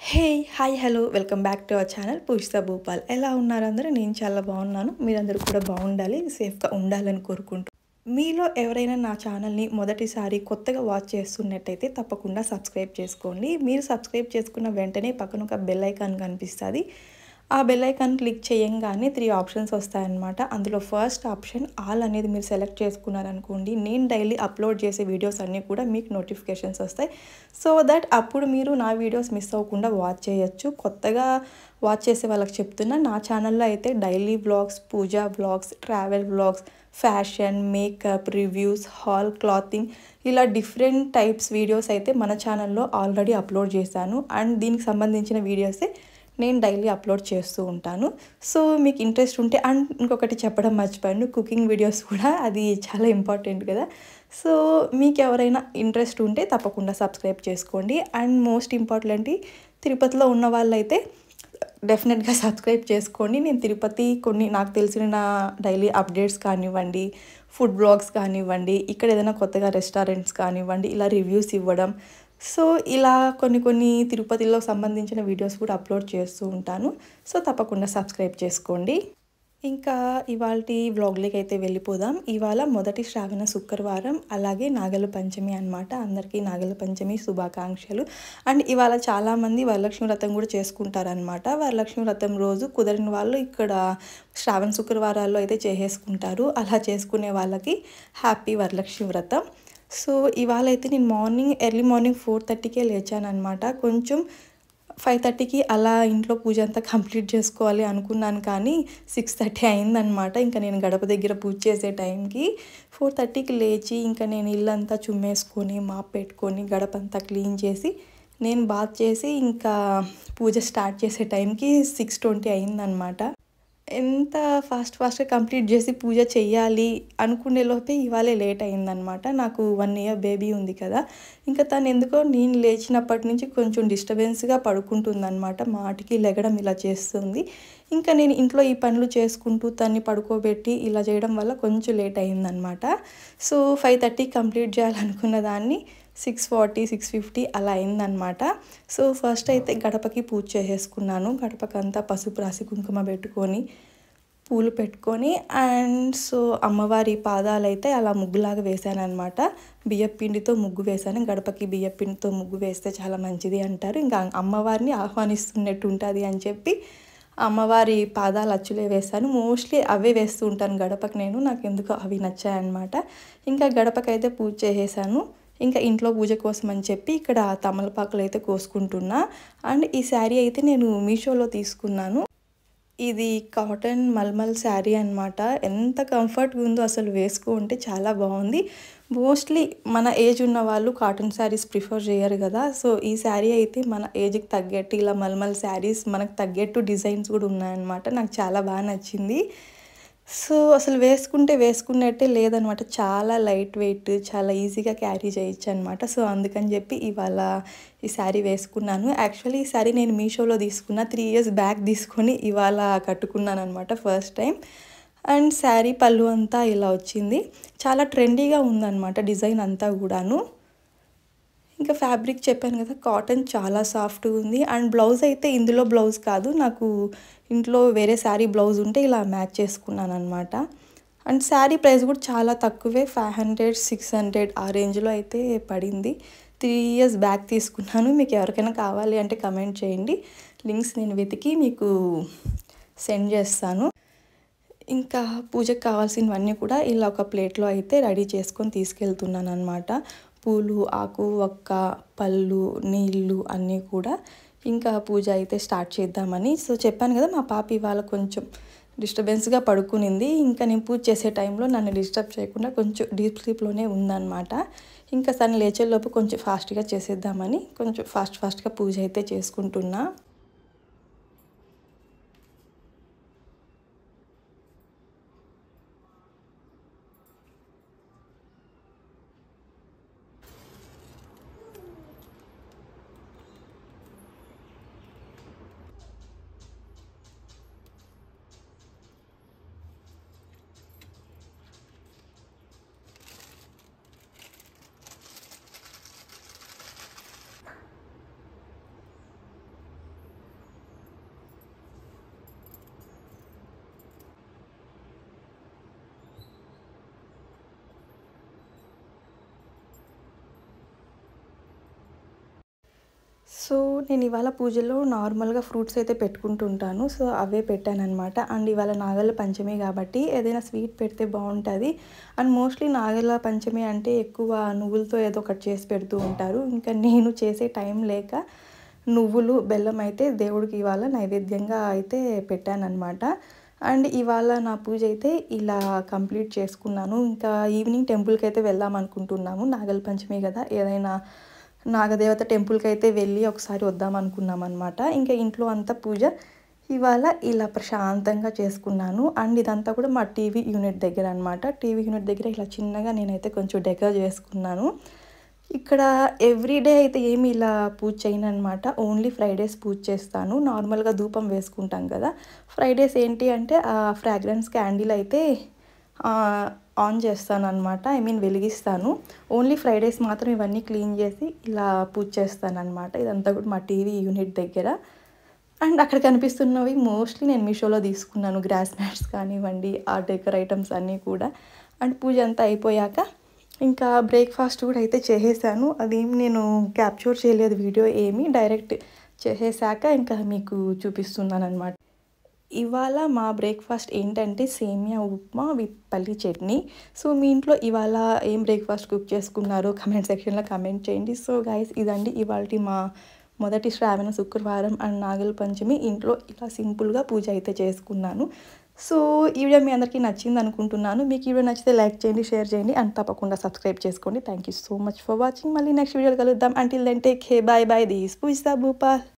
Hey hi hello welcome back to our channel Poojitha Bhupal. ఎలా ఉన్నారు అందరూ? నేను చాలా బాగున్నాను. మీరందరూ కూడా బాగుండాలి, సేఫ్గా ఉండాలని కోరుకుంటూ మీలో ఎవరైనా నా ఛానల్ని మొదటిసారి కొత్తగా వాచ్ చేస్తున్నట్టయితే తప్పకుండా సబ్స్క్రైబ్ చేసుకోండి. మీరు సబ్స్క్రైబ్ చేసుకున్న వెంటనే పక్కన ఒక బెల్ ఐకాన్ కనిపిస్తుంది. ఆ బెల్ ఐకాన్ క్లిక్ చేయంగానే 3 ఆప్షన్స్ వస్తాయన్నమాట. అందులో ఫస్ట్ ఆప్షన్ ఆల్ అనేది మీరు సెలెక్ట్ చేసుకున్నారనుకోండి, నేను డైలీ అప్లోడ్ చేసే వీడియోస్ అన్నీ కూడా మీకు నోటిఫికేషన్స్ వస్తాయి. సో దట్ అప్పుడు మీరు నా వీడియోస్ మిస్ అవ్వకుండా వాచ్ చేయొచ్చు. కొత్తగా వాచ్ చేసే వాళ్ళకి చెప్తున్నా, నా ఛానల్లో అయితే daily vlogs, Pooja vlogs, travel vlogs, fashion, makeup, reviews, haul, clothing ఇలా డిఫరెంట్ టైప్స్ వీడియోస్ అయితే మన ఛానల్లో ఆల్రెడీ అప్లోడ్ చేశాను. అండ్ దీనికి సంబంధించిన వీడియోసే నేను డైలీ అప్లోడ్ చేస్తూ ఉంటాను. సో మీకు ఇంట్రెస్ట్ ఉంటే, అండ్ ఇంకొకటి చెప్పడం మర్చిపోయాను, కుకింగ్ వీడియోస్ కూడా అది చాలా ఇంపార్టెంట్ కదా. సో మీకు ఎవరైనా ఇంట్రెస్ట్ ఉంటే తప్పకుండా సబ్స్క్రైబ్ చేసుకోండి. అండ్ మోస్ట్ ఇంపార్టెంట్, తిరుపతిలో ఉన్న వాళ్ళైతే డెఫినెట్గా సబ్స్క్రైబ్ చేసుకోండి. నేను తిరుపతి కొన్ని నాకు తెలిసిన డైలీ అప్డేట్స్ కానివ్వండి, ఫుడ్ బ్లాగ్స్ కానివ్వండి, ఇక్కడ ఏదైనా కొత్తగా రెస్టారెంట్స్ కానివ్వండి, ఇలా రివ్యూస్ ఇవ్వడం, సో ఇలా కొన్ని తిరుపతిలో సంబంధించిన వీడియోస్ కూడా అప్లోడ్ చేస్తూ ఉంటాను. సో తప్పకుండా సబ్స్క్రైబ్ చేసుకోండి. ఇంకా ఇవాల్టి వ్లాగ్లోకి అయితే వెళ్ళిపోదాం. ఇవాళ మొదటి శ్రావణ శుక్రవారం, అలాగే నాగల పంచమి అనమాట. అందరికీ నాగల పంచమి శుభాకాంక్షలు. అండ్ ఇవాళ చాలామంది వరలక్ష్మి వ్రతం కూడా చేసుకుంటారనమాట. వరలక్ష్మి వ్రతం రోజు కుదరని వాళ్ళు ఇక్కడ శ్రావణ శుక్రవారాల్లో అయితే చేసేసుకుంటారు. అలా చేసుకునే వాళ్ళకి హ్యాపీ వరలక్ష్మి వ్రతం. సో ఇవాళ అయితే నేను ఎర్లీ మార్నింగ్ 4:30కే లేచానమాట. కొంచెం 5:30కి అలా ఇంట్లో పూజ అంతా కంప్లీట్ చేసుకోవాలి అనుకున్నాను, కానీ 6:30 అయిందనమాట. ఇంకా నేను గడప దగ్గర పూజ చేసే టైంకి 4:30కి లేచి ఇంకా నేను ఇల్లంతా చుమ్మేసుకొని, మాప్ పెట్టుకొని, గడప అంతా క్లీన్ చేసి, నేను బాత్ చేసి ఇంకా పూజ స్టార్ట్ చేసే టైంకి 6:20 అయిందనమాట. ఎంత ఫాస్ట్గా కంప్లీట్ చేసి పూజ చెయ్యాలి అనుకునే లోపే ఇవాళే లేట్ అయిందనమాట. నాకు 1 ఇయర్ బేబీ ఉంది కదా. ఇంకా తను ఎందుకో నేను లేచినప్పటి నుంచి కొంచెం డిస్టర్బెన్స్గా పడుకుంటుందన్నమాట. మాటికి లెగడం ఇలా చేస్తుంది. ఇంకా నేను ఇంట్లో ఈ పనులు చేసుకుంటూ తన్ని పడుకోబెట్టి ఇలా చేయడం వల్ల కొంచెం లేట్ అయిందనమాట. సో 5:30 కంప్లీట్ చేయాలనుకున్న దాన్ని 6:40, 6:50 అలా అయిందనమాట. సో ఫస్ట్ అయితే గడపకి పూజ చేసేసుకున్నాను. గడపకంతా పసుపు రాసి కుంకుమ పెట్టుకొని, పూలు పెట్టుకొని, అండ్ సో అమ్మవారి పాదాలైతే అలా ముగ్గులాగా వేసాను అనమాట. బియ్యపిండితో ముగ్గు వేశాను. గడపకి బియ్యపిండితో ముగ్గు వేస్తే చాలా మంచిది అంటారు. ఇంకా అమ్మవారిని ఆహ్వానిస్తున్నట్టు ఉంటుంది అని చెప్పి అమ్మవారి పాదాలు అచ్చులే వేశాను. మోస్ట్లీ అవే వేస్తూ ఉంటాను గడపకి నేను. నాకు ఎందుకో అవి నచ్చాయన్నమాట. ఇంకా గడపకైతే పూజ చేసేసాను. ఇంకా ఇంట్లో పూజ కోసం అని చెప్పి ఇక్కడ తమలపాకులు అయితే కోసుకుంటున్నా. అండ్ ఈ శారీ అయితే నేను మీషోలో తీసుకున్నాను. ఇది కాటన్ మల్మల్ శారీ అనమాట. ఎంత కంఫర్ట్గా ఉందో అసలు, వేసుకుంటే చాలా బాగుంది. మోస్ట్లీ మన ఏజ్ ఉన్న వాళ్ళు కాటన్ శారీస్ ప్రిఫర్ చేయరు కదా. సో ఈ శారీ అయితే మన ఏజ్కి తగ్గట్టు ఇలా మల్మల్ శారీస్ మనకు తగ్గట్టు డిజైన్స్ కూడా ఉన్నాయన్నమాట. నాకు చాలా బాగా నచ్చింది. సో అసలు వేసుకున్నట్టే లేదనమాట. చాలా లైట్ వెయిట్, చాలా ఈజీగా క్యారీ చేయొచ్చు అనమాట. సో అందుకని చెప్పి ఇవాళ ఈ శారీ వేసుకున్నాను. యాక్చువల్లీ ఈ శారీ నేను మీషోలో తీసుకున్న 3 ఇయర్స్ బ్యాక్ తీసుకొని ఇవాళ కట్టుకున్నాను అనమాట ఫస్ట్ టైం. అండ్ శారీ పళ్ళు అంతా ఇలా వచ్చింది. చాలా ట్రెండీగా ఉందన్నమాట డిజైన్ అంతా కూడాను. ఇంకా ఫ్యాబ్రిక్ చెప్పాను కదా, కాటన్ చాలా సాఫ్ట్గా ఉంది. అండ్ బ్లౌజ్ అయితే ఇందులో బ్లౌజ్ కాదు, నాకు ఇంట్లో వేరే శారీ బ్లౌజ్ ఉంటే ఇలా మ్యాచ్ చేసుకున్నాను అనమాట. అండ్ శారీ ప్రైస్ కూడా చాలా తక్కువే, 500, 600 ఆ రేంజ్లో అయితే పడింది. 3 ఇయర్స్ బ్యాక్ తీసుకున్నాను. మీకు ఎవరికైనా కావాలి అంటే కమెంట్ చేయండి, లింక్స్ నేను వెతికి మీకు సెండ్ చేస్తాను. ఇంకా పూజకు కావాల్సినవన్నీ కూడా ఇలా ఒక ప్లేట్లో అయితే రెడీ చేసుకొని తీసుకెళ్తున్నాను అనమాట. పూలు, ఆకు, ఒక్క, పళ్ళు, నీళ్ళు అన్నీ కూడా. ఇంకా పూజ అయితే స్టార్ట్ చేద్దామని. సో చెప్పాను కదా, మా పాప ఇవాళ కొంచెం డిస్టర్బెన్స్గా పడుకునింది. ఇంకా నేను పూజ చేసే టైంలో నన్ను డిస్టర్బ్ చేయకుండా కొంచెం డీప్ స్లీప్లోనే ఉందన్నమాట. ఇంకా తను లేచేలోపు కొంచెం ఫాస్ట్గా చేసేద్దామని కొంచెం ఫాస్ట్గా పూజ అయితే చేసుకుంటున్నా. సో, నేను ఇవాళ పూజలో నార్మల్‌గా ఫ్రూట్స్ అయితే పెట్టుకుంటుంటాను. So, away పెట్టాననమాట. అండ్ ఇవాళ నాగల పంచమి కాబట్టి ఏదైనా స్వీట్ పెడితే బావుంటది. అండ్ మోస్ట్‌లీ నాగల పంచమి అంటే ఎక్కువ నువ్వులతో ఏదో ఒకటి చేసి పెడుతూ ఉంటారు. ఇంకా నేను చేసే టైం లేక నువ్వులు, బెల్లం అయితే దేవుడికి ఇవాళ నైవేద్యంగా అయితే పెట్టాననమాట. అండ్ ఇవాళ నా పూజ అయితే ఇలా కంప్లీట్ చేసుకున్నాను. ఇంకా ఈవినింగ్ టెంపుల్‌కైతే వెళ్దామనుకుంటున్నాము. నాగల పంచమి గదా! ఏదైనా నాగదేవత టెంపుల్‌కైతే వెళ్ళి ఒకసారి వద్దామనుకున్నామనమాట. ఇంకా ఇంట్లో అంతా పూజ ఇవాళ ఇలా ప్రశాంతంగా చేసుకున్నాను. అండ్ ఇదంతా కూడా మా టీవీ యూనిట్ దగ్గర అనమాట. టీవీ యూనిట్ దగ్గర ఇలా చిన్నగా నేనైతే కొంచెం డెకర్ చేసుకున్నాను. ఇక్కడ ఎవ్రీడే అయితే ఏమి ఇలా పూజ చేయననమాట. ఓన్లీ ఫ్రైడేస్ పూజ చేస్తాను. నార్మల్‌గా ధూపం వేసుకుంటాం కదా! ఫ్రైడేస్ ఏంటి అంటే ఫ్రాగ్రెన్స్ క్యాండిల్ అయితే ఆన్ చేస్తాననమాట. ఐ మీన్ వెలిగిస్తాను. ఓన్లీ ఫ్రైడేస్ మాత్రం ఇవన్నీ క్లీన్ చేసి ఇలా పూజ చేస్తాననమాట. ఇదంతా కూడా మా టీవీ యూనిట్ దగ్గర. అండ్ అక్కడ కనిపిస్తున్నవి మోస్ట్‌లీ నేను మీషోలో తీసుకున్నాను. గ్రాస్ మ్యాట్స్ కానివ్వండి, ఆ డెకర్ ఐటమ్స్ అన్నీ కూడా. అండ్ పూజ అంతా అయిపోయాక ఇంకా బ్రేక్‌ఫాస్ట్ కూడా అయితే చేసేసాను. అదేమి నేను క్యాప్చర్ చేయలేదు వీడియో ఏమి. డైరెక్ట్ చేసేసాక ఇంకా మీకు చూపిస్తున్నాననమాట. ఇవాళ మా బ్రేక్‌ఫాస్ట్ ఏంటంటే సేమియా ఉప్మా విత్ పల్లి చట్నీ. సో, మీ ఇంట్లో ఇవాళ ఏం బ్రేక్‌ఫాస్ట్ కుక్ చేసుకున్నారో కామెంట్ సెక్షన్‌లో కామెంట్ చేయండి. సో, గైస్ ఇదండి ఇవాల్టి మా మొదటి శ్రావణ శుక్రవారం అండ్ నాగుల పంచమి. ఇంట్లో ఇలా సింపుల్‌గా పూజ అయితే చేసుకున్నాను. సో, ఈ వీడియో మీ అందరికీ నచ్చిందనుకుంటున్నాను. మీకు ఈ వీడియో నచ్చితే లైక్ చేయండి, షేర్ చేయండి అండ్ తప్పకుండా సబ్స్క్రైబ్ చేసుకోండి. Thank you so much for watching. మళ్ళీ నెక్స్ట్ వీడియోలో కలుద్దాం. Until then take care. Bye bye. This Poojitha Bhupal.